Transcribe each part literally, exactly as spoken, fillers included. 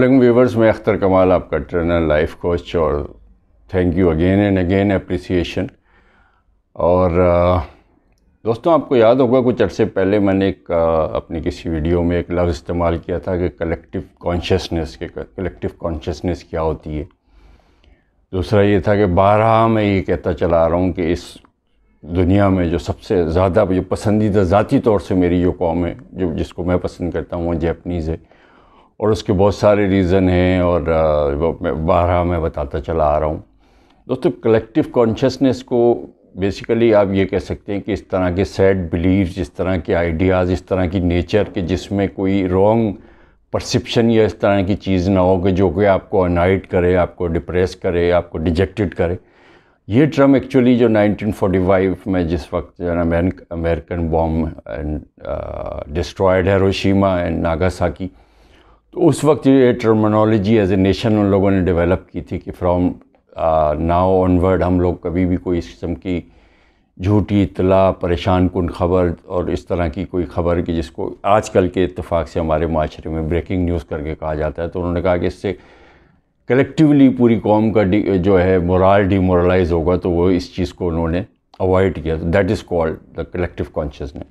Viewers, میں اختر کمال آپ کا ٹرینر، لائف کوچ، اور thank you again and again appreciation. اور دوستوں، آپ کو یاد ہوگا کچھ عرصے پہلے میں نے ایک اپنی کسی ویڈیو میں ایک لفظ استعمال کیا تھا کہ کلیکٹیو کانشیسنس کہ کلیکٹیو کانشیسنس کیا ہوتی ہے. دوسرا یہ تھا کہ بارہا میں یہ کہتا چلا رہا ہوں کہ اس دنیا میں جو سب سے زیادہ جو پسندیدہ ذاتی طور سے میری جو قوم ہے، جو جس کو میں پسند کرتا ہوں، وہ جیپنیز ہے. اور اس کے بہت سارے ریزن ہیں، اور وہ میں بارہا میں بتاتا چلا آ رہا ہوں. دوستو، کلیکٹیو کانشیسنس کو بیسیکلی آپ یہ کہہ سکتے ہیں کہ اس طرح کے سیٹ بلیفز، اس طرح کے آئیڈیاز، اس طرح کی نیچر کہ جس میں کوئی رانگ پرسیپشن یا اس طرح کی چیز نہ ہو کہ جو کہ آپ کو انائٹ کرے، آپ کو ڈپریس کرے، آپ کو ڈیجیکٹڈ کرے. یہ ٹرم ایکچولی جو نائنٹین فورٹی فائیو میں جس وقت جو ہے نا American bomb destroyed Hiroshima and Nagasaki, تو اس وقت یہ ٹرمنالوجی ایز اے نیشن ان لوگوں نے ڈیولپ کی تھی کہ فرام ناؤ آن ورڈ ہم لوگ کبھی بھی کوئی اس قسم کی جھوٹی اطلاع، پریشان کن خبر اور اس طرح کی کوئی خبر کہ جس کو آج کل کے اتفاق سے ہمارے معاشرے میں بریکنگ نیوز کر کے کہا جاتا ہے، تو انہوں نے کہا کہ اس سے کلیکٹیولی پوری قوم کا جو ہے مورال ڈی مورلائز ہوگا، تو وہ اس چیز کو انہوں نے اوائڈ کیا. That is called the collective consciousness.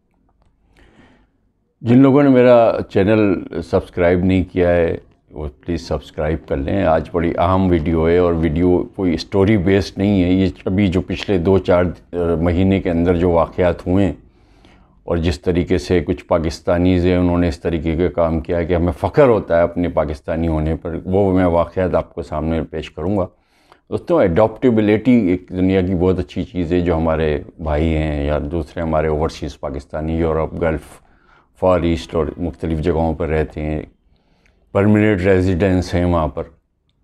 جن لوگوں نے میرا چینل سبسکرائب نہیں کیا ہے وہ پلیز سبسکرائب کر لیں. آج بڑی اہم ویڈیو ہے، اور ویڈیو کوئی اسٹوری بیسڈ نہیں ہے. یہ ابھی جو پچھلے دو چار مہینے کے اندر جو واقعات ہوئے ہیں، اور جس طریقے سے کچھ پاکستانیز ہیں انہوں نے اس طریقے کا کام کیا ہے کہ ہمیں فخر ہوتا ہے اپنے پاکستانی ہونے پر، وہ میں واقعات آپ کو سامنے پیش کروں گا. دوستوں، اڈاپٹیبلٹی ایک دنیا کی بہت اچھی چیز ہے. جو ہمارے بھائی ہیں یا دوسرے ہمارے overseas Pakistani Europe, Gulf, Far East اور مختلف جگہوں پر رہتے ہیں، پرماننٹ ریزیڈنس ہیں وہاں پر،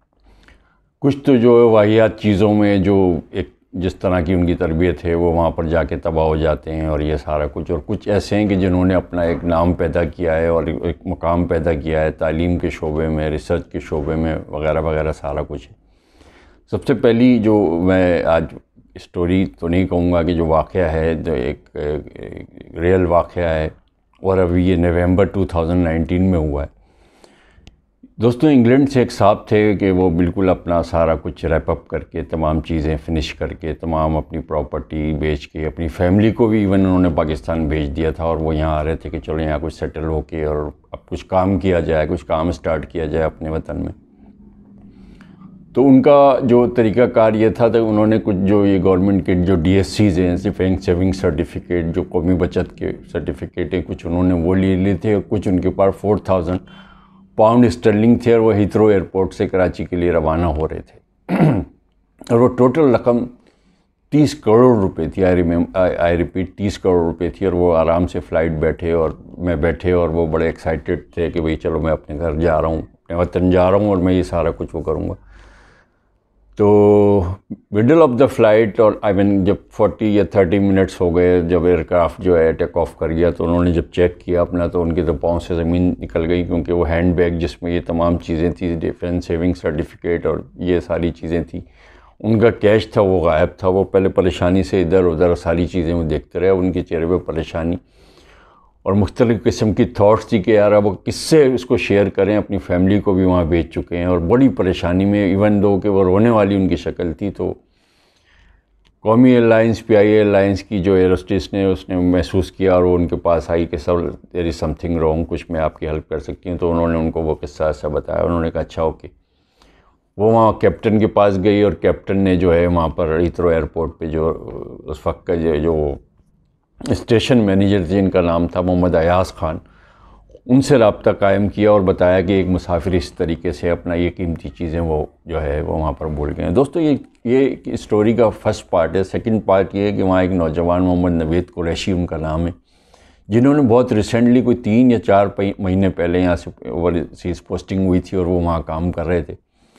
کچھ تو جو واحد چیزوں میں جو ایک جس طرح کی ان کی تربیت ہے وہ وہاں پر جا کے تباہ ہو جاتے ہیں، اور یہ سارا کچھ. اور کچھ ایسے ہیں کہ جنہوں نے اپنا ایک نام پیدا کیا ہے اور ایک مقام پیدا کیا ہے تعلیم کے شعبے میں، ریسرچ کے شعبے میں، وغیرہ وغیرہ سارا کچھ ہے. سب سے پہلی جو میں آج اسٹوری تو نہیں کہوں گا کہ جو واقعہ ہے، جو ایک ریئل واقعہ ہے، اور ابھی یہ نومبر ٹو تھاؤزنڈ نائنٹین میں ہوا ہے. دوستوں، انگلینڈ سے ایک صاحب تھے کہ وہ بالکل اپنا سارا کچھ ریپ اپ کر کے، تمام چیزیں فنش کر کے، تمام اپنی پراپرٹی بیچ کے، اپنی فیملی کو بھی ایون انہوں نے پاکستان بھیج دیا تھا، اور وہ یہاں آ رہے تھے کہ چلو یہاں کچھ سیٹل ہو کے اور اب کچھ کام کیا جائے، کچھ کام سٹارٹ کیا جائے اپنے وطن میں. تو ان کا جو طریقہ کار یہ تھا کہ انہوں نے کچھ جو یہ گورنمنٹ کے جو ڈی ایس سیز ہیں، بینک سیونگ سرٹیفکیٹ، جو قومی بچت کے سرٹیفکیٹ ہیں، کچھ انہوں نے وہ لے لیے تھے، اور کچھ ان کے پاس فور تھاؤزنڈ پاؤنڈ اسٹرلنگ تھے، اور وہ ہیتھرو ایئرپورٹ سے کراچی کے لیے روانہ ہو رہے تھے. اور وہ ٹوٹل رقم تیس کروڑ روپے تھی. آئی ریممبر آئی ریپیٹ تیس کروڑ روپے تھی. اور وہ آرام سے فلائٹ بیٹھے اور میں بیٹھے، اور وہ بڑے ایکسائٹیڈ تھے کہ بھئی چلو میں اپنے گھر جا رہا ہوں، اپنے وطن جا رہا ہوں، اور میں یہ سارا کچھ وہ کروں گا. تو مڈل آف دا فلائٹ، اور آئی مین جب فورٹی یا تھرٹی منٹس ہو گئے جب ایئر کرافٹ جو ہے ٹیک آف کر گیا، تو انہوں نے جب چیک کیا اپنا، تو ان کے تو پاؤں سے زمین نکل گئی، کیونکہ وہ ہینڈ بیگ جس میں یہ تمام چیزیں تھیں، ڈیفینس سیونگ سرٹیفکیٹ اور یہ ساری چیزیں تھیں، ان کا کیش تھا وہ غائب تھا. وہ پہلے پریشانی سے ادھر ادھر ساری چیزیں وہ دیکھتے رہے، ان کے چہرے پہ پریشانی اور مختلف قسم کی تھاٹس تھی کہ یار اب وہ کس سے اس کو شیئر کریں. اپنی فیملی کو بھی وہاں بھیج چکے ہیں، اور بڑی پریشانی میں، ایون دو کہ وہ رونے والی ان کی شکل تھی. تو قومی airlines, P I airlines کی جو ایئر ہوسٹس نے اس نے محسوس کیا، اور وہ ان کے پاس آئی کہ سر دیر از سم تھنگ رانگ، کچھ میں آپ کی ہیلپ کر سکتی ہوں. تو انہوں نے ان کو وہ قصہ ایسا بتایا. انہوں نے کہا اچھا اوکے. وہ وہاں کیپٹن کے پاس گئی، اور کیپٹن نے جو ہے وہاں پر ہیتھرو ایئرپورٹ پہ جو اس وقت کا جو اسٹیشن مینیجر تھے، جن کا نام تھا محمد ایاز خان، ان سے رابطہ قائم کیا اور بتایا کہ ایک مسافر اس طریقے سے اپنا یہ قیمتی چیزیں وہ جو ہے وہ وہاں پر بھول گئے ہیں. دوستو، یہ یہ اسٹوری کا فرسٹ پارٹ ہے. سیکنڈ پارٹ یہ ہے کہ وہاں ایک نوجوان محمد نوید قریشی ان کا نام ہے، جنہوں نے بہت ریسنٹلی کوئی تین یا چار مہینے پہلے یہاں سے اوورسیز پوسٹنگ ہوئی تھی، اور وہ وہاں کام کر رہے تھے.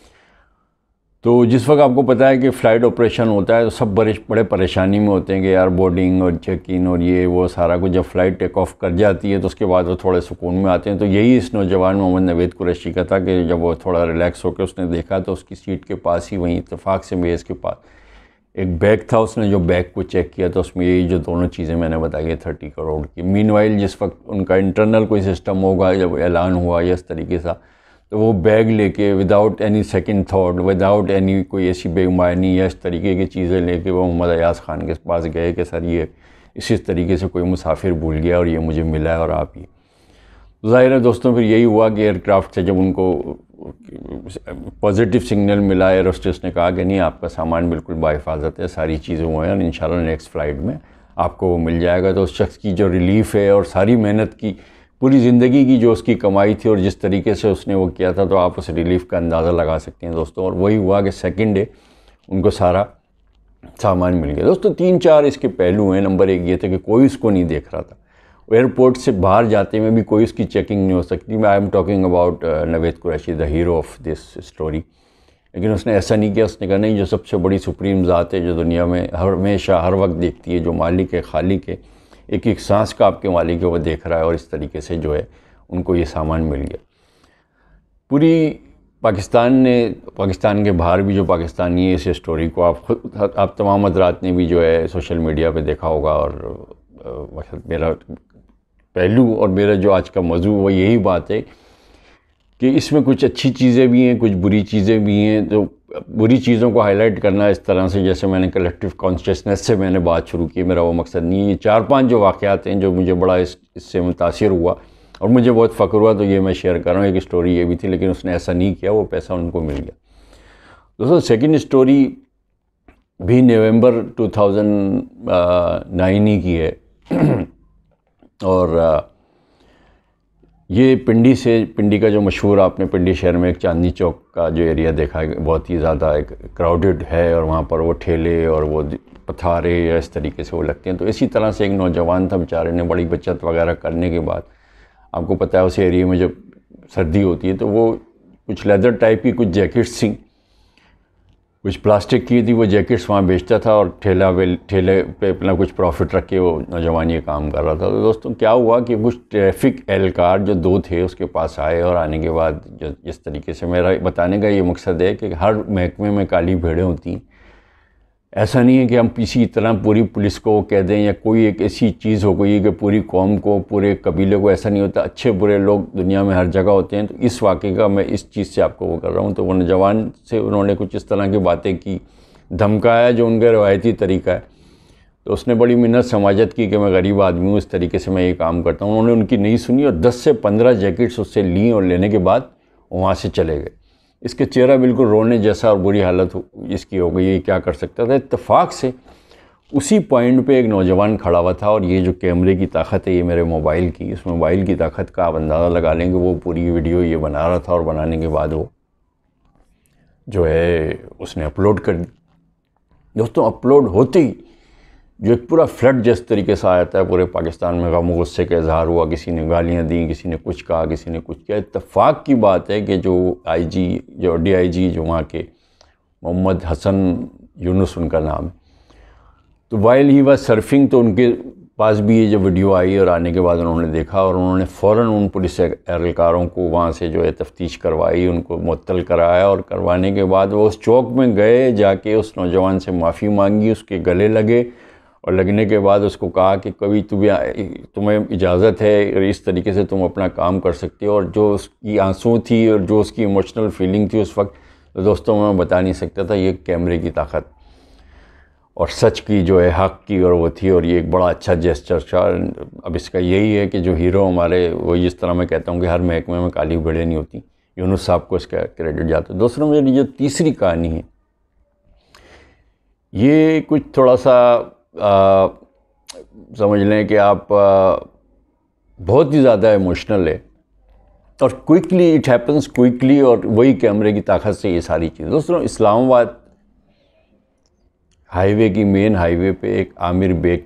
تو جس وقت آپ کو پتہ ہے کہ فلائٹ آپریشن ہوتا ہے تو سب بڑے بڑے پریشانی میں ہوتے ہیں کہ یار بورڈنگ اور چیک ان اور یہ وہ سارا کچھ. جب فلائٹ ٹیک آف کر جاتی ہے تو اس کے بعد وہ تھوڑے سکون میں آتے ہیں. تو یہی اس نوجوان محمد نوید قریشی کا تھا کہ جب وہ تھوڑا ریلیکس ہو کے اس نے دیکھا تو اس کی سیٹ کے پاس ہی وہیں اتفاق سے میز کے پاس ایک بیگ تھا. اس نے جو بیگ کو چیک کیا تو اس میں یہی جو دونوں چیزیں میں نے بتائی ہے تھرٹی کروڑ کی. مین وائل جس وقت ان کا انٹرنل کوئی سسٹم ہوگا، جب اعلان ہوا یا اس طریقے سے، تو وہ بیگ لے کے without any second thought, without any کوئی ایسی بے ایمانی یا اس طریقے کی چیزیں لے کے وہ محمد ایاز خان کے پاس گئے کہ سر یہ اسی طریقے سے کوئی مسافر بھول گیا اور یہ مجھے ملا ہے اور آپ یہ. ظاہر ہے دوستوں پھر یہی ہوا کہ ایئر کرافٹ سے جب ان کو پازیٹیو سگنل ملا، ایئر ہوسٹس نے کہا کہ نہیں آپ کا سامان بالکل باحفاظت ہے، ساری چیزیں وہ ہیں اور انشاءاللہ نیکسٹ فلائٹ میں آپ کو وہ مل جائے گا. تو اس شخص کی جو ریلیف ہے اور ساری محنت کی، پوری زندگی کی جو اس کی کمائی تھی اور جس طریقے سے اس نے وہ کیا تھا، تو آپ اس ریلیف کا اندازہ لگا سکتے ہیں دوستوں. اور وہی ہوا کہ سیکنڈ ڈے ان کو سارا سامان مل گیا. دوستوں تین چار اس کے پہلو ہیں. نمبر ایک یہ تھا کہ کوئی اس کو نہیں دیکھ رہا تھا. ایئرپورٹ سے باہر جاتے میں بھی کوئی اس کی چیکنگ نہیں ہو سکتی. میں I am talking about Naveed Qureshi, the hero of this story. لیکن اس نے ایسا نہیں کیا. اس نے کہا نہیں، جو سب سے بڑی سپریم ذات ہے جو دنیا میں ہر ہمیشہ ہر وقت دیکھتی ہے، جو مالک ہے، خالق ہے، ایک ایک سانس کا آپ کے مالک ہے، وہ دیکھ رہا ہے. اور اس طریقے سے جو ہے ان کو یہ سامان مل گیا. پوری پاکستان نے، پاکستان کے باہر بھی جو پاکستانی ہے، اس اسٹوری کو آپ خود آپ تمام حضرات نے بھی جو ہے سوشل میڈیا پہ دیکھا ہوگا. اور میرا پہلو اور میرا جو آج کا موضوع وہ یہی بات ہے کہ اس میں کچھ اچھی چیزیں بھی ہیں، کچھ بری چیزیں بھی ہیں. تو بری چیزوں کو ہائی لائٹ کرنا اس طرح سے جیسے میں نے کلیکٹیو کانشیسنس سے میں نے بات شروع کی، میرا وہ مقصد نہیں ہے. یہ چار پانچ جو واقعات ہیں جو مجھے بڑا اس اس سے متاثر ہوا اور مجھے بہت فخر ہوا، تو یہ میں شیئر کر رہا ہوں. ایک اسٹوری یہ بھی تھی، لیکن اس نے ایسا نہیں کیا، وہ پیسہ ان کو مل گیا. دوستوں سیکنڈ اسٹوری بھی نومبر ٹو تھاؤزنڈ نائن ہی کی ہے. اور یہ پنڈی سے، پنڈی کا جو مشہور، آپ نے پنڈی شہر میں ایک چاندنی چوک کا جو ایریا دیکھا ہے، بہت ہی زیادہ ایک کراؤڈڈ ہے اور وہاں پر وہ ٹھیلے اور وہ پتھارے یا اس طریقے سے وہ لگتے ہیں. تو اسی طرح سے ایک نوجوان تھا، بیچارے نے بڑی بچت وغیرہ کرنے کے بعد، آپ کو پتہ ہے اس ایریے میں جب سردی ہوتی ہے تو وہ کچھ لیدر ٹائپ کی کچھ جیکٹس تھیں، کچھ پلاسٹک کی تھی، وہ جیکٹس وہاں بیچتا تھا اور ٹھیلا پہ ٹھیلے پہ اپنا کچھ پروفٹ رکھ کے وہ نوجوان یہ کام کر رہا تھا. تو دوستوں کیا ہوا کہ کچھ ٹریفک اہلکار جو دو تھے اس کے پاس آئے، اور آنے کے بعد جو جس طریقے سے میرا بتانے کا یہ مقصد ہے کہ ہر محکمے میں کالی بھیڑیں ہوتی ہیں. ایسا نہیں ہے کہ ہم کسی طرح پوری پولیس کو کہہ دیں یا کوئی ایک ایسی چیز ہو گئی کہ پوری قوم کو، پورے قبیلے کو، ایسا نہیں ہوتا. اچھے برے لوگ دنیا میں ہر جگہ ہوتے ہیں. تو اس واقعے کا میں اس چیز سے آپ کو وہ کر رہا ہوں. تو وہ نوجوان سے انہوں نے کچھ اس طرح کی باتیں کی، دھمکایا جو ان کا روایتی طریقہ ہے. تو اس نے بڑی منت سماجت کی کہ میں غریب آدمی ہوں، اس طریقے سے میں یہ کام کرتا ہوں. انہوں نے ان کی نہیں سنی اور دس سے پندرہ جیکٹس اس سے لیں اور لینے کے بعد وہاں سے چلے گئے. اس کے چہرہ بالکل رونے جیسا اور بری حالت اس کی ہو گئی. یہ کیا کر سکتا تھا؟ اتفاق سے اسی پوائنٹ پہ ایک نوجوان کھڑا ہوا تھا. اور یہ جو کیمرے کی طاقت ہے، یہ میرے موبائل کی، اس موبائل کی طاقت کا آپ اندازہ لگا لیں کہ وہ پوری ویڈیو یہ بنا رہا تھا اور بنانے کے بعد وہ جو ہے اس نے اپلوڈ کر دی. دوستوں اپلوڈ ہوتے ہی جو ایک پورا فلڈ جس طریقے سے آیا تھا پورے پاکستان میں، غم و غصے کا اظہار ہوا. کسی نے گالیاں دیں، کسی نے کچھ کہا، کسی نے کچھ کیا. اتفاق کی بات ہے کہ جو آئی جی، جو ڈی آئی جی جو وہاں کے محمد حسن یونس ان کا نام ہے، تو وائل ہی واز سرفنگ، تو ان کے پاس بھی یہ جو ویڈیو آئی اور آنے کے بعد انہوں نے دیکھا اور انہوں نے فوراً ان پولیس اہلکاروں کو وہاں سے جو ہے تفتیش کروائی، ان کو معطل کرایا. اور کروانے کے بعد وہ اس چوک میں گئے، جا کے اس نوجوان سے معافی مانگی، اس کے گلے لگے اور لگنے کے بعد اس کو کہا کہ کبھی تمہیں تمہیں اجازت ہے اور اس طریقے سے تم اپنا کام کر سکتے ہو. اور جو اس کی آنسو تھی اور جو اس کی ایموشنل فیلنگ تھی اس وقت، تو دوستوں میں بتا نہیں سکتا تھا. یہ کیمرے کی طاقت اور سچ کی جو ہے، حق کی، اور وہ تھی. اور یہ ایک بڑا اچھا جیسچر تھا. اب اس کا یہی ہے کہ جو ہیرو ہمارے، وہ جس طرح میں کہتا ہوں کہ ہر محکمے میں کالی بھیڑیں نہیں ہوتی، یونس صاحب کو اس کا کریڈٹ جاتا ہے. دوستوں میری جو تیسری کہانی ہے، یہ کچھ تھوڑا سا آ, سمجھ لیں کہ آپ آ, بہت ہی زیادہ ایموشنل ہے اور کوئکلی اٹ ہیپنس کوئکلی، اور وہی کیمرے کی طاقت سے یہ ساری چیز. دوستوں اسلام آباد ہائی وے کی مین ہائی وے پہ ایک عامر بیگ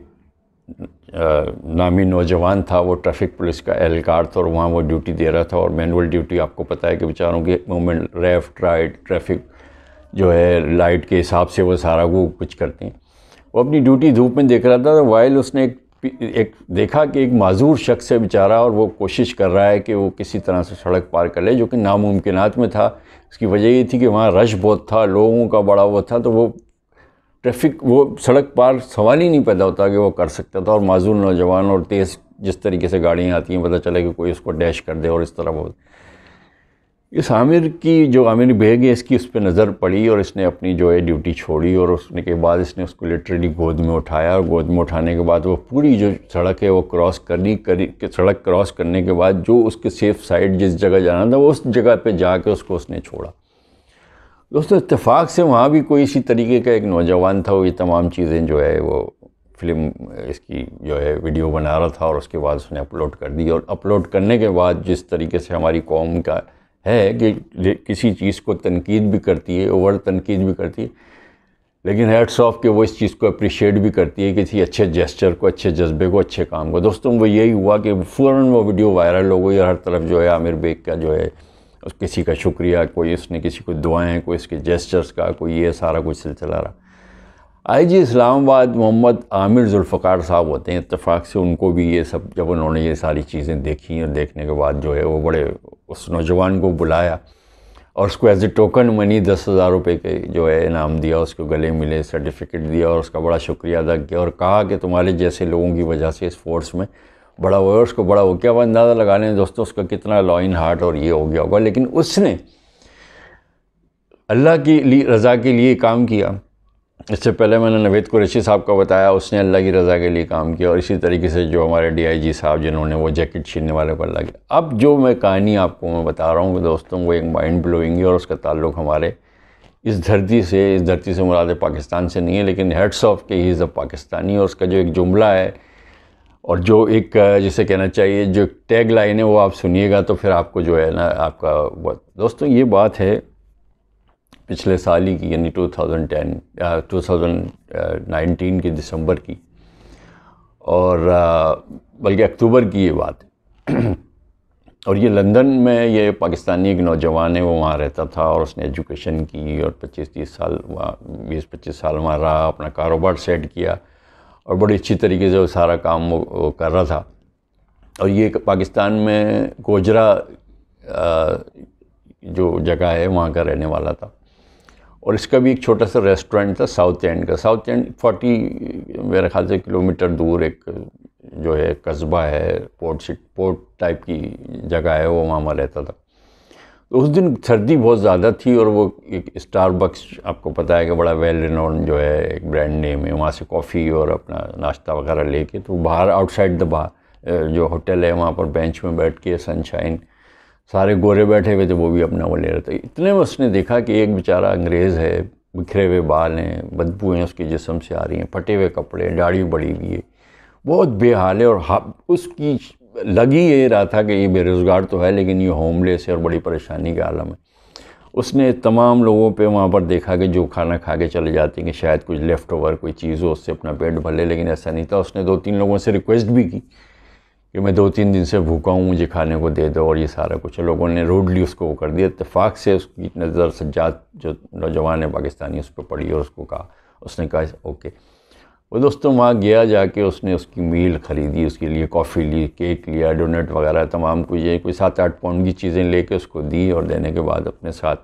نامی نوجوان تھا. وہ ٹریفک پولیس کا اہلکار تھا اور وہاں وہ ڈیوٹی دے رہا تھا. اور مینول ڈیوٹی آپ کو پتہ ہے کہ بیچاروں کے مومنٹ، لیفٹ رائٹ، ٹریفک جو ہے لائٹ کے حساب سے وہ سارا وہ کچھ کرتے ہیں. وہ اپنی ڈیوٹی دھوپ میں دیکھ رہا تھا. وائل اس نے ایک ایک دیکھا کہ ایک معذور شخص ہے بیچارہ، اور وہ کوشش کر رہا ہے کہ وہ کسی طرح سے سڑک پار کر لے، جو کہ ناممکنات میں تھا. اس کی وجہ یہ تھی کہ وہاں رش بہت تھا، لوگوں کا بڑا وہ تھا. تو وہ ٹریفک، وہ سڑک پار سوال ہی نہیں پیدا ہوتا کہ وہ کر سکتا تھا. اور معذور نوجوان اور تیز جس طریقے سے گاڑیاں آتی ہیں، پتہ چلا کہ کوئی اس کو ڈیش کر دے اور اس طرح بہت. اس عامر کی جو عامر بیگ ہے اس کی اس پہ نظر پڑی اور اس نے اپنی جو ہے ڈیوٹی چھوڑی اور اس نے کے بعد اس نے اس کو لٹرلی گود میں اٹھایا اور گود میں اٹھانے کے بعد وہ پوری جو سڑک ہے وہ کراس کرنی کری کہ سڑک کراس کرنے کے بعد جو اس کے سیف سائڈ جس جگہ جانا تھا وہ اس جگہ پہ جا کے اس کو اس نے چھوڑا. دوستو اتفاق سے وہاں بھی کوئی اسی طریقے کا ایک نوجوان تھا, وہ یہ تمام چیزیں جو ہے وہ فلم اس کی جو ہے ویڈیو بنا رہا تھا اور اس کے بعد اس نے اپلوڈ کر دی. اور اپلوڈ کرنے کے بعد جس طریقے سے ہماری قوم کا ہے کہ کسی چیز کو تنقید بھی کرتی ہے, اوور تنقید بھی کرتی ہے, لیکن ہیٹس آف کہ وہ اس چیز کو اپریشیٹ بھی کرتی ہے, کسی اچھے جیسچر کو, اچھے جذبے کو, اچھے کام کو. دوستوں وہ یہی ہوا کہ فوراً وہ ویڈیو وائرل ہو گئی اور ہر طرف جو ہے عامر بیگ کا جو ہے اس کسی کا شکریہ, کوئی اس نے کسی کو دعائیں, کوئی اس کے جیسچرز کا, کوئی یہ سارا کچھ سلسلہ رہا. آئی جی اسلام آباد محمد عامر ذوالفقار صاحب ہوتے ہیں. اتفاق سے ان کو بھی یہ سب جب انہوں نے یہ ساری چیزیں دیکھی اور دیکھنے کے بعد جو ہے وہ بڑے اس نوجوان کو بلایا اور اس کو ایز اے ٹوکن منی دس ہزار روپے کے جو ہے انعام دیا, اس کو گلے ملے, سرٹیفکیٹ دیا اور اس کا بڑا شکریہ ادا کیا اور کہا کہ تمہارے جیسے لوگوں کی وجہ سے اس فورس میں بڑا ہوا ہے. اس کو بڑا ہو کیا وہ اندازہ لگا لیں دوستوں اس کا کتنا لائن ہارٹ اور یہ ہو گیا ہوگا, لیکن اس نے اللہ کی لیے رضا کے لیے کام کیا. اس سے پہلے میں نے نوید قریشی صاحب کا بتایا, اس نے اللہ کی رضا کے لیے کام کیا, اور اسی طریقے سے جو ہمارے ڈی آئی جی صاحب جنہوں نے وہ جیکٹ چھیننے والے کو اللہ کیا. اب جو میں کہانی آپ کو میں بتا رہا ہوں کہ دوستوں وہ ایک مائنڈ بلوئنگ ہے اور اس کا تعلق ہمارے اس دھرتی سے, اس دھرتی سے مراد پاکستان سے نہیں ہے, لیکن ہیڈس آف کہ ہی از اے پاکستانی. اور اس کا جو ایک جملہ ہے اور جو ایک جسے کہنا چاہیے جو ٹیگ لائن ہے وہ آپ سنیے گا تو پھر آپ کو جو ہے نا آپ کا دوستوں یہ بات ہے پچھلے سال ہی کی, یعنی two thousand ten two thousand nineteen کی دسمبر کی, اور بلکہ اکتوبر کی یہ بات ہے. اور یہ لندن میں یہ پاکستانی ایک نوجوان ہے, وہ وہاں رہتا تھا اور اس نے ایجوکیشن کی اور پچیس تیس سال وہاں بیس پچیس سال وہاں رہا, اپنا کاروبار سیٹ کیا اور بڑی اچھی طریقے سے وہ سارا کام وہ کر رہا تھا. اور یہ پاکستان میں گوجرا جو جگہ ہے وہاں کا رہنے والا تھا, اور اس کا بھی ایک چھوٹا سا ریسٹورنٹ تھا ساؤتھ اینڈ کا. ساؤتھ اینڈ فورٹی میرے خیال سے کلومیٹر دور ایک جو ہے قصبہ ہے, پورٹ پورٹ ٹائپ کی جگہ ہے, وہ وہاں رہتا تھا. تو اس دن سردی بہت زیادہ تھی اور وہ ایک اسٹار بکس آپ کو پتہ ہے کہ بڑا ویل رینون جو ہے ایک برانڈ نیم ہے, وہاں سے کافی اور اپنا ناشتہ وغیرہ لے کے تو باہر آؤٹ سائڈ دا باہر جو ہوٹل ہے وہاں پر بینچ میں بیٹھ کے سن شائن سارے گورے بیٹھے ہوئے تھے, وہ بھی اپنا وہ لے رہے تھے. اتنے میں اس نے دیکھا کہ ایک بیچارہ انگریز ہے, بکھرے ہوئے بال ہیں, بدبو ہیں اس کے جسم سے آ رہی ہیں, پھٹے ہوئے کپڑے, داڑھی بڑی ہوئی ہے, بہت بے حال ہے. اور اس کی لگی یہ رہا تھا کہ یہ بے روزگار تو ہے لیکن یہ ہوم لیس ہے اور بڑی پریشانی کا عالم ہے. اس نے تمام لوگوں پہ وہاں پر دیکھا کہ جو کھانا کھا کے چلے جاتے ہیں کہ شاید کچھ لیفٹ اوور کوئی چیز ہو اس سے اپنا پیٹ بھر لے, لیکن ایسا نہیں تھا. اس نے دو تین لوگوں سے ریکویسٹ بھی کی کہ میں دو تین دن سے بھوکا ہوں, مجھے کھانے کو دے دو اور یہ سارا کچھ. لوگوں نے روڈلی اس کو وہ کر دیا. اتفاق سے اس کی نظر سجاد جو نوجوان ہے پاکستانی اس پہ پڑی اور اس کو کہا, اس نے کہا اوکے. وہ دوستوں وہاں گیا, جا کے اس نے اس کی میل خریدی, اس کے لیے کافی لی, کیک لیا, ڈونٹ وغیرہ تمام کچھ, یہ کوئی سات آٹھ پاؤنڈ کی چیزیں لے کے اس کو دی اور دینے کے بعد اپنے ساتھ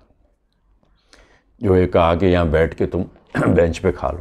جو ہے کہا کہ یہاں بیٹھ کے تم بینچ پہ کھا لو.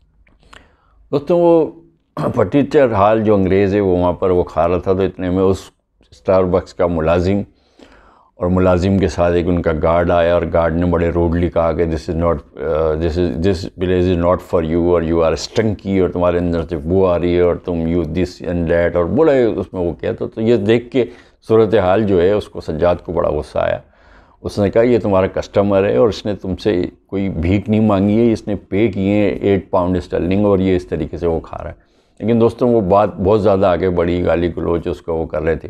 دوستوں وہ پٹیچر حال جو انگریز ہے وہ وہاں پر وہ کھا رہا تھا, تو اتنے میں اس اسٹار بکس کا ملازم اور ملازم کے ساتھ ایک ان کا گارڈ آیا, اور گارڈ نے بڑے روڈلی کہا کہ this is not this is this place is not for you, اور یو آر اسٹنکی, اور تمہارے اندر سے بو آ رہی ہے, اور تم یو دس اینڈ دیٹ, اور بڑے اس میں وہ کیا. تو تو یہ دیکھ کے صورتحال جو ہے اس کو سجاد کو بڑا غصہ آیا. اس نے کہا یہ تمہارا کسٹمر ہے اور اس نے تم سے کوئی بھیک نہیں مانگی ہے, اس نے پے کیے ہیں ایٹ پاؤنڈ اسٹرلنگ اور یہ اس طریقے سے وہ کھا رہا ہے. لیکن دوستوں وہ بات بہت زیادہ آگے بڑھی, گالی گلوچ اس کو وہ کر رہے تھے.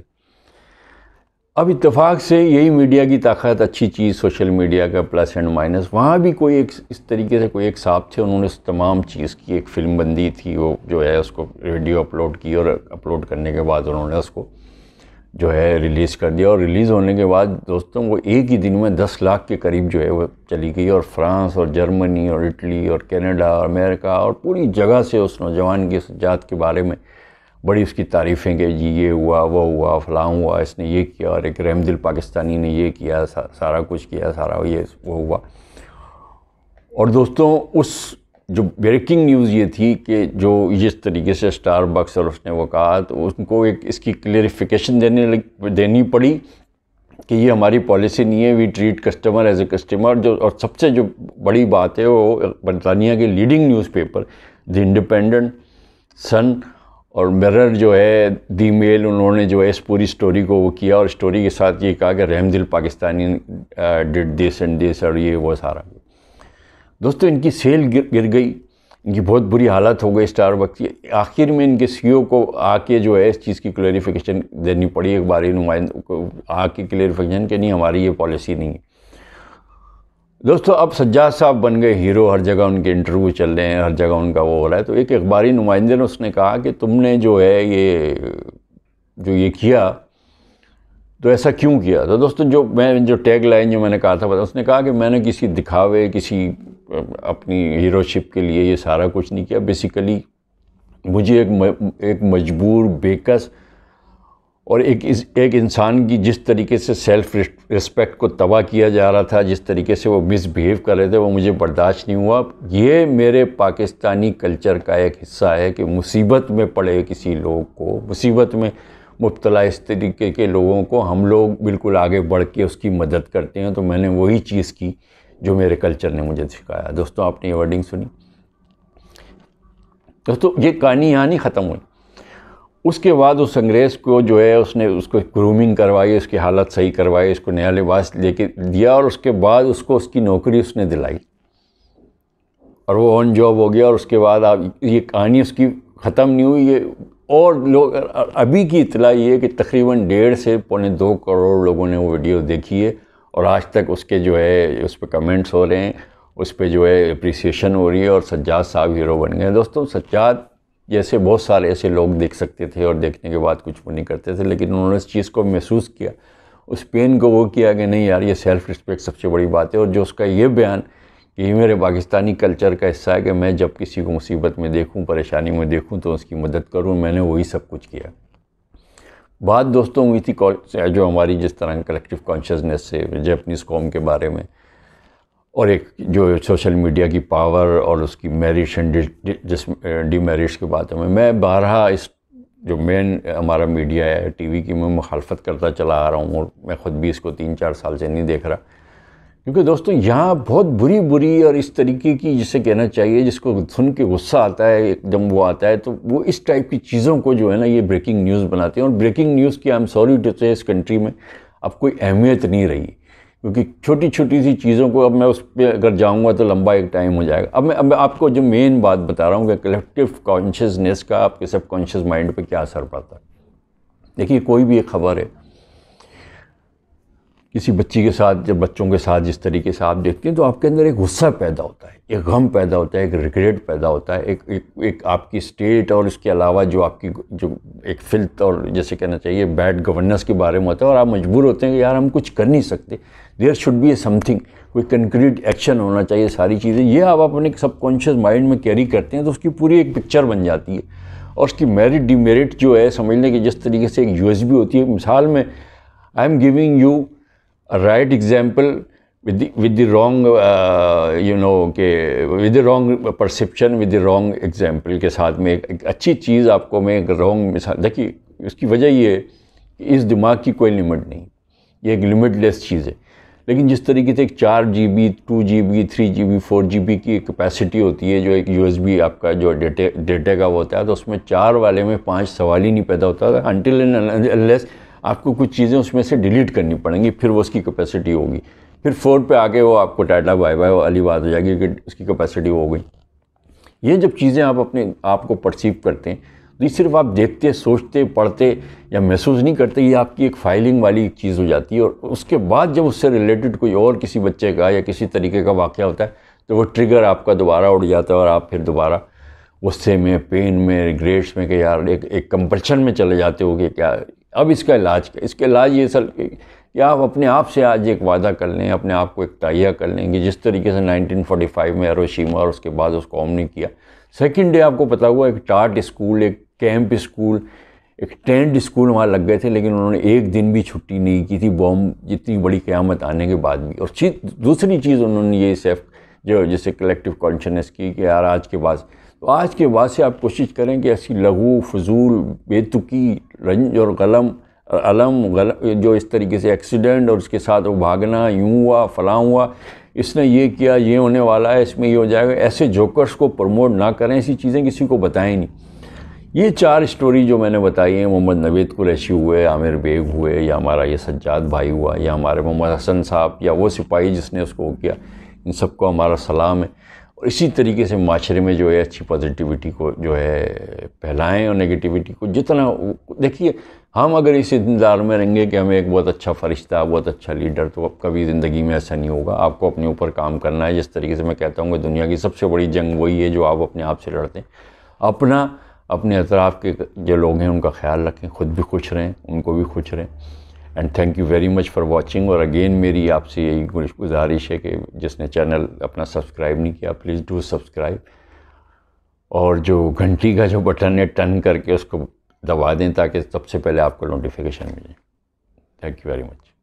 اب اتفاق سے یہی میڈیا کی طاقت, اچھی چیز سوشل میڈیا کا پلس اینڈ مائنس, وہاں بھی کوئی ایک اس طریقے سے کوئی ایک صاحب تھے, انہوں نے اس تمام چیز کی ایک فلم بندی تھی, وہ جو ہے اس کو ویڈیو اپلوڈ کی اور اپلوڈ کرنے کے بعد انہوں نے اس کو جو ہے ریلیز کر دیا. اور ریلیز ہونے کے بعد دوستوں وہ ایک ہی دن میں دس لاکھ کے قریب جو ہے وہ چلی گئی, اور فرانس اور جرمنی اور اٹلی اور کینیڈا اور امریکہ اور پوری جگہ سے اس نوجوان کے سجاد کے بارے میں بڑی اس کی تعریفیں کہ جی یہ ہوا, وہ ہوا, فلاں ہوا, اس نے یہ کیا, اور ایک رحم دل پاکستانی نے یہ کیا, سارا کچھ کیا, سارا یہ وہ ہوا. اور دوستوں اس جو بریکنگ نیوز یہ تھی کہ جو جس طریقے سے اسٹار بکس اور اس نے وہ کہا, تو ان کو ایک اس کی کلیئرفیکیشن دینے دینی پڑی کہ یہ ہماری پالیسی نہیں ہے، we treat customer as a customer. جو اور سب سے جو بڑی بات ہے وہ برطانیہ کے leading newspaper the Independent, Sun اور مرر جو ہے، دی میل، انہوں نے جو ہے اس پوری سٹوری کو وہ کیا اور سٹوری کے ساتھ یہ کہا کہ رحم دل پاکستانی ڈڈ دس اینڈ دس اور یہ وہ سارا. دوستو ان کی سیل گر گر گئی، ان کی بہت بری حالت ہو گئی اسٹار بکس کی. آخر میں ان کے سی او کو آ کے جو ہے اس چیز کی کلیریفیکیشن دینی پڑی، ایک باری نمائندوں کو آ کے کلیریفیکیشن کہ نہیں ہماری یہ پالیسی نہیں ہے. دوستو اب سجاد صاحب بن گئے ہیرو، ہر جگہ ان کے انٹرویو چل رہے ہیں، ہر جگہ ان کا وہ ہو رہا ہے. تو ایک اخباری نمائندے نے اس نے کہا کہ تم نے جو ہے یہ جو یہ کیا تو ایسا کیوں کیا؟ تو دوستو جو میں جو ٹیگ لائن جو میں نے کہا تھا اس نے کہا کہ میں نے کسی دکھاوے، کسی اپنی ہیرو شپ کے لیے یہ سارا کچھ نہیں کیا. بیسیکلی مجھے ایک ایک مجبور، بےکس اور ایک ایک انسان کی جس طریقے سے سیلف ریسپیکٹ کو تباہ کیا جا رہا تھا، جس طریقے سے وہ مس بیہیو کر رہے تھے، وہ مجھے برداشت نہیں ہوا. یہ میرے پاکستانی کلچر کا ایک حصہ ہے کہ مصیبت میں پڑے کسی لوگ کو، مصیبت میں مبتلا اس طریقے کے لوگوں کو ہم لوگ بالکل آگے بڑھ کے اس کی مدد کرتے ہیں. تو میں نے وہی چیز کی جو میرے کلچر نے مجھے سکھایا. دوستو آپ نے یہ ورڈنگ سنی؟ دوستو یہ کہانی یہاں نہیں ختم ہوئی. اس کے بعد اس انگریز کو جو ہے اس نے اس کو گرومنگ کروائی، اس کی حالت صحیح کروائی، اس کو نیا لباس لے کے دیا اور اس کے بعد اس کو اس کی نوکری اس نے دلائی اور وہ آن جاب ہو گیا. اور اس کے بعد آپ یہ کہانی اس کی ختم نہیں ہوئی. یہ اور لوگ ابھی کی اطلاع یہ ہے کہ تقریباً ڈیڑھ سے پونے دو کروڑ لوگوں نے وہ ویڈیو دیکھی ہے اور آج تک اس کے جو ہے اس پہ کمنٹس ہو رہے ہیں، اس پہ جو ہے اپریسیشن ہو رہی ہے اور سجاد صاحب ہیرو بن گئے. دوستوں سجاد جیسے بہت سارے ایسے لوگ دیکھ سکتے تھے اور دیکھنے کے بعد کچھ وہ نہیں کرتے تھے، لیکن انہوں نے اس چیز کو محسوس کیا، اس پین کو وہ کیا کہ نہیں یار یہ سیلف رسپیکٹ سب سے بڑی بات ہے. اور جو اس کا یہ بیان کہ یہ میرے پاکستانی کلچر کا حصہ ہے کہ میں جب کسی کو مصیبت میں دیکھوں، پریشانی میں دیکھوں تو اس کی مدد کروں، میں نے وہی سب کچھ کیا. بات دوستوں ہوئی تھی جو ہماری جس طرح کلیکٹیو کانشیسنیس سے جیپنیز قوم کے بارے میں اور ایک جو سوشل میڈیا کی پاور اور اس کی میرٹس اینڈ ڈی میرٹس کی باتوں میں میں بارہا اس جو مین ہمارا میڈیا ہے ٹی وی کی میں مخالفت کرتا چلا آ رہا ہوں اور میں خود بھی اس کو تین چار سال سے نہیں دیکھ رہا، کیونکہ دوستوں یہاں بہت بری بری اور اس طریقے کی جسے کہنا چاہیے جس کو سن کے غصہ آتا ہے جب وہ آتا ہے تو وہ اس ٹائپ کی چیزوں کو جو ہے نا یہ بریکنگ نیوز بناتے ہیں. اور بریکنگ نیوز کی آئی ایم سوری ٹو سے اس کنٹری میں اب کوئی اہمیت نہیں رہی، کیونکہ چھوٹی چھوٹی سی چیزوں کو اب میں اس پہ اگر جاؤں گا تو لمبا ایک ٹائم ہو جائے گا. اب میں اب میں آپ کو جو مین بات بتا رہا ہوں کہ کلیکٹیو کانشیسنیس کا آپ کے سب کانشیس مائنڈ پہ کیا اثر پڑتا ہے. دیکھیے کوئی بھی ایک خبر ہے کسی بچی کے ساتھ، جب بچوں کے ساتھ جس طریقے سے آپ دیکھتے ہیں تو آپ کے اندر ایک غصہ پیدا ہوتا ہے، ایک غم پیدا ہوتا ہے، ایک ریگریٹ پیدا ہوتا ہے، ایک ایک ایک آپ کی اسٹیٹ اور اس کے علاوہ جو آپ کی جو ایک فلت اور جیسے کہنا چاہیے بیڈ گورننس کے بارے میں ہوتا ہے اور آپ مجبور ہوتے ہیں کہ یار ہم کچھ کر نہیں سکتے، there should be a something, کوئی کنکریٹ ایکشن ہونا چاہیے. ساری چیزیں یہ آپ اپنے سب کانشیس مائنڈ میں کیری کرتے ہیں تو اس کی پوری ایک پکچر بن جاتی ہے اور اس کی میرٹ ڈی میرٹ جو ہے سمجھنے کی جس طریقے سے ایک یو ایس بی ہوتی ہے. مثال میں I am giving you right example with the with the wrong you know کہ with the wrong perception with the wrong example کے ساتھ میں ایک اچھی چیز آپ کو میں ایک رانگ مثال. دیکھیے اس کی وجہ یہ ہے کہ اس دماغ کی کوئی لمٹ نہیں، یہ ایک لمٹ لیس چیز ہے. لیکن جس طریقے سے ایک چار G B two G B three G B four G B کی کیپیسٹی ہوتی ہے جو ایک یو ایس بی آپ کا جو ڈیٹے ڈیٹے کا ہوتا ہے تو اس میں چار والے میں پانچ سوال ہی نہیں پیدا ہوتا تھا انٹل اینڈ انلیس آپ کو کچھ چیزیں اس میں سے ڈیلیٹ کرنی پڑیں گی، پھر وہ اس کی کیپیسٹی ہوگی. پھر فور پہ آ کے وہ آپ کو ٹاٹا بائی بائی والی بات ہو جائے گی کہ اس کی کیپیسٹی ہو گئی. یہ جب چیزیں آپ اپنے آپ کو پرسیو کرتے ہیں تو یہ صرف آپ دیکھتے، سوچتے، پڑھتے یا محسوس نہیں کرتے، یہ آپ کی ایک فائلنگ والی چیز ہو جاتی ہے. اور اس کے بعد جب اس سے ریلیٹڈ کوئی اور کسی بچے کا یا کسی طریقے کا واقعہ ہوتا ہے تو وہ ٹریگر آپ کا دوبارہ اڑ جاتا ہے اور آپ پھر دوبارہ غصے میں، پین میں، ریگریٹس میں کہ یار ایک ایک کمپلشن میں چلے جاتے ہو کہ کیا اب اس کا علاج کیا. اس کا علاج یہ سر کہ آپ اپنے آپ سے آج ایک وعدہ کر لیں، اپنے آپ کو ایک تہیہ کر لیں کہ جس طریقے سے نائنٹین فورٹی فائیو میں ہیروشیما اور اس کے بعد اس قوم نے کیا. سیکنڈ ڈے آپ کو پتا ہوا ایک ٹاٹ اسکول، ایک کیمپ اسکول، ایک ٹینٹ اسکول وہاں لگ گئے تھے، لیکن انہوں نے ایک دن بھی چھٹی نہیں کی تھی بوم جتنی بڑی قیامت آنے کے بعد بھی. اور چیز دوسری چیز انہوں نے یہ سیف جو جسے کلیکٹیو کانشیسنیس کی کہ یار آج کے بعد تو آج کے بعد سے آپ کوشش کریں کہ ایسی لغو فضول بے تکی رنج اور قلم علم جو اس طریقے سے ایکسیڈنٹ اور اس کے ساتھ وہ بھاگنا، یوں ہوا فلاں ہوا، اس نے یہ کیا، یہ ہونے والا ہے، اس میں یہ ہو جائے گا، ایسے جوکرز کو پروموٹ نہ کریں، ایسی چیزیں کسی کو بتائیں نہیں۔ یہ چار اسٹوری جو میں نے بتائی ہیں، محمد نوید قریشی ہوئے، عامر بیگ ہوئے، یا ہمارا یہ سجاد بھائی ہوا، یا ہمارے محمد حسن صاحب، یا وہ سپاہی جس نے اس کو کیا، ان سب کو ہمارا سلام ہے۔ اور اسی طریقے سے معاشرے میں جو ہے اچھی پازیٹیوٹی کو جو ہے پھیلائیں، اور نگیٹیوٹی کو جتنا دیکھیے، ہم اگر اس انتظار میں رہیں گے کہ ہمیں ایک بہت اچھا فرشتہ، بہت اچھا لیڈر، تو اب کبھی زندگی میں ایسا نہیں ہوگا۔ آپ کو اپنے اوپر کام کرنا ہے۔ جس طریقے سے میں کہتا ہوں کہ دنیا کی سب سے بڑی جنگ وہی ہے جو آپ اپنے آپ سے لڑتے ہیں۔ اپنا، اپنے اطراف کے جو لوگ ہیں ان کا خیال رکھیں، خود بھی خوش رہیں، ان کو بھی خوش رہیں۔ And thank you very much for watching. اور اگین میری آپ سے یہی گزارش ہے کہ جس نے چینل اپنا سبسکرائب نہیں کیا، پلیز ڈو سبسکرائب، اور جو گھنٹی کا جو بٹن ہے ٹن کر کے اس کو دبا دیں تاکہ سب سے پہلے آپ کو نوٹیفیکیشن ملے۔ Thank you very much.